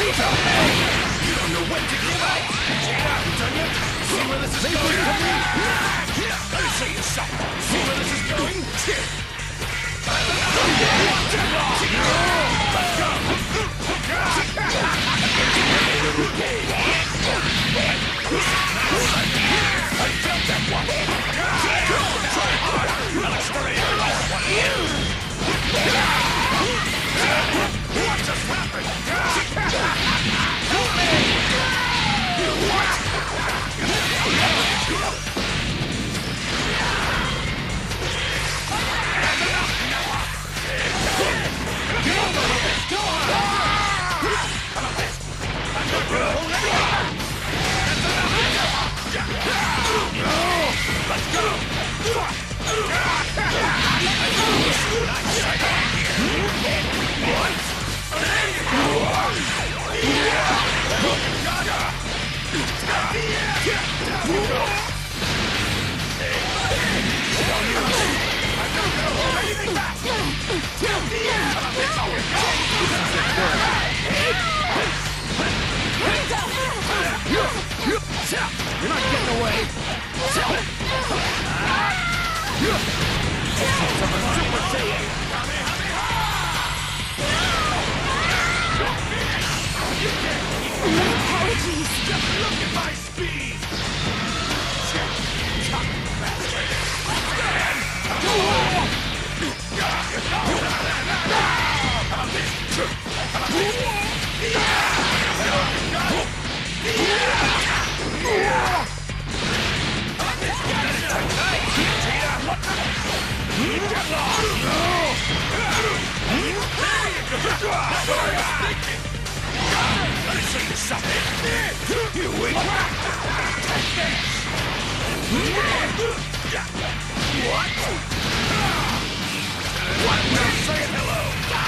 You don't know when to give up! Done yet? See where this is going? Let me show you something! See where this is going? Let's go! I felt that one! Try hard! I'll exterminate your last one! What just happened? Help me! What? That's enough, Nappa! Get over here! Go on! How about this? I'm not gonna hold anyone! That's enough, Nappa! Let's go! Nice sight here! What? You're not getting away! Super Saiyan! Apologies! Just look at my speed! Let me show you something! You weak! Take this! What? What? Now saying hello!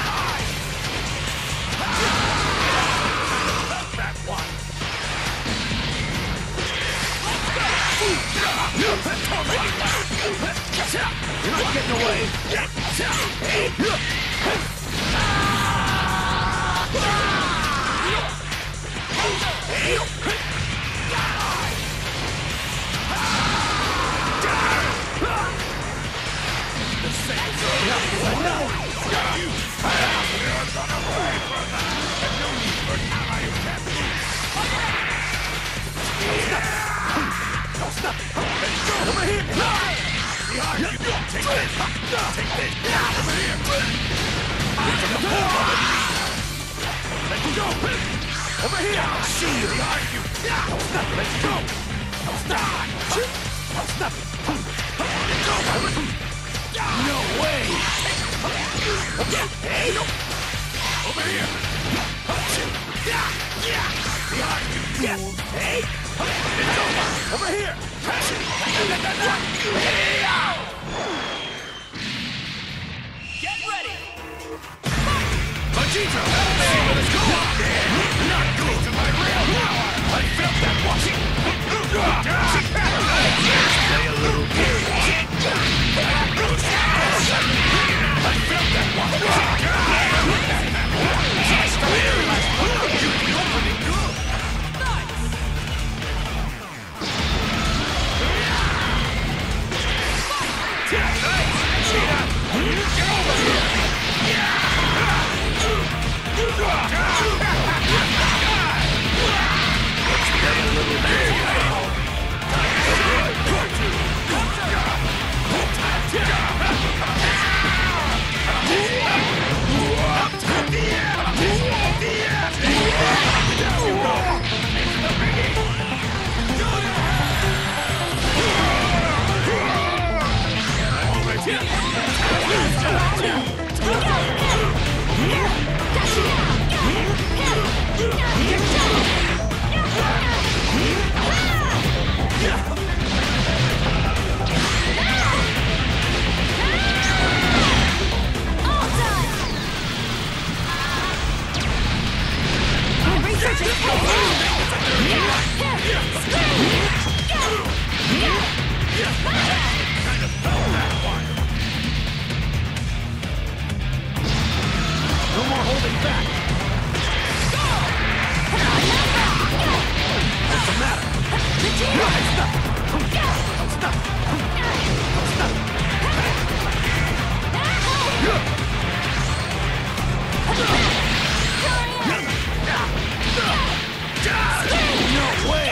That one! You're not getting away! Over here! Behind you! Take this! Take this! Over here! Let's go! Over here! I'll see you! Behind you! Let's go! Stop! Stop! No way! Hey! Over here! Behind you! Hey! It's over here! Get ready! Vegeta! See where this goes! Not good to my real power! I felt that one! Play a little game! I felt that one! You're the opening good! No more holding back. No way!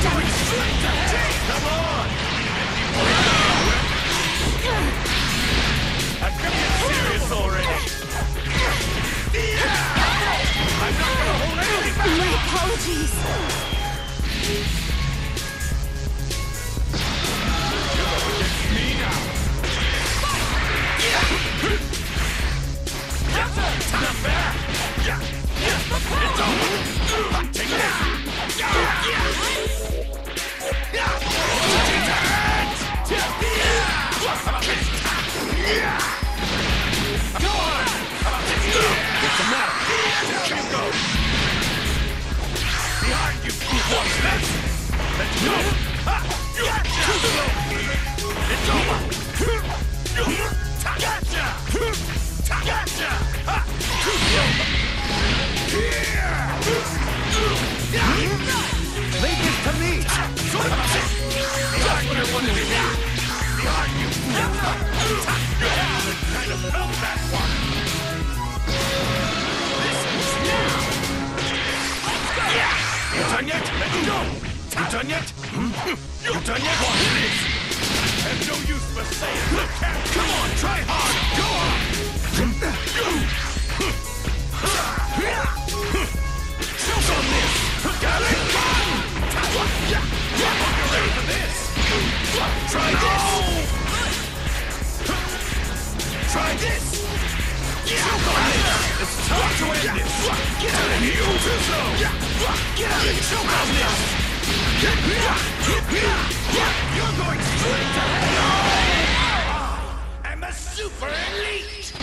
going straight to hell! Come on! I'm getting serious already! I'm not gonna hold anything back! My apologies. You're up against me now! Not fair! It's over! Take this! Go on! What's the matter? Down you go! Behind you! Let's go! It's over! Gotcha! Gotcha! Leave this to me! That's what I wanted to hear! Behind you! Kind of felt that one! Listen now! You done yet? Let's go! You done yet? You done yet? Watch this! There's no use for saying, look at me! Come on, try hard! Go on! Choke on this! Got it! Hope you're ready for this! Try this! Try this! Choke on this! It's time to end this! Get out of here! You too slow! Get out of here! Choke on this! You're going straight to hell! I'm a super elite!